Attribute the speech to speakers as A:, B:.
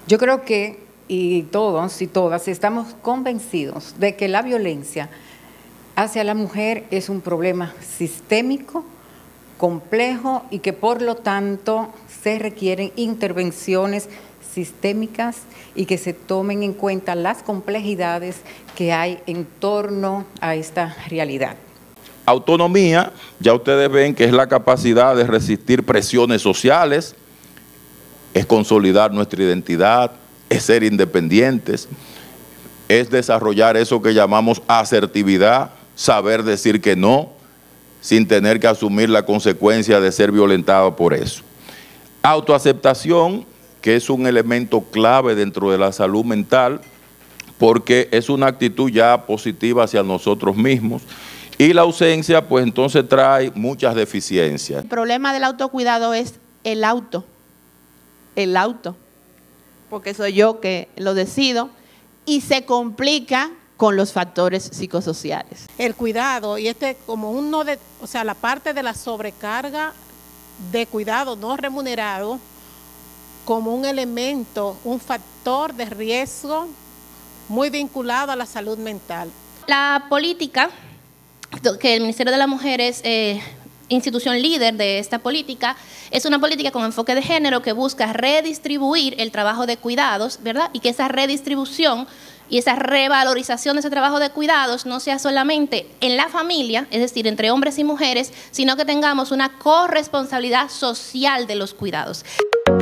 A: Yo creo que, y todos y todas, estamos convencidos de que la violencia hacia la mujer es un problema sistémico, complejo y que por lo tanto se requieren intervenciones sistémicas y que se tomen en cuenta las complejidades que hay en torno a esta realidad.
B: Autonomía, ya ustedes ven que es la capacidad de resistir presiones sociales, es consolidar nuestra identidad, es ser independientes, es desarrollar eso que llamamos asertividad, saber decir que no, sin tener que asumir la consecuencia de ser violentado por eso. Autoaceptación, que es un elemento clave dentro de la salud mental, porque es una actitud ya positiva hacia nosotros mismos, y la ausencia, pues entonces trae muchas deficiencias.
C: El problema del autocuidado es el auto, porque soy yo que lo decido, y se complica con los factores psicosociales.
D: El cuidado, y como uno de, o sea, la parte de la sobrecarga de cuidado no remunerado, como un elemento, un factor de riesgo muy vinculado a la salud mental.
E: La política, que el Ministerio de la Mujer es institución líder de esta política, es una política con enfoque de género que busca redistribuir el trabajo de cuidados, ¿verdad? Y que esa redistribución y esa revalorización de ese trabajo de cuidados no sea solamente en la familia, es decir, entre hombres y mujeres, sino que tengamos una corresponsabilidad social de los cuidados.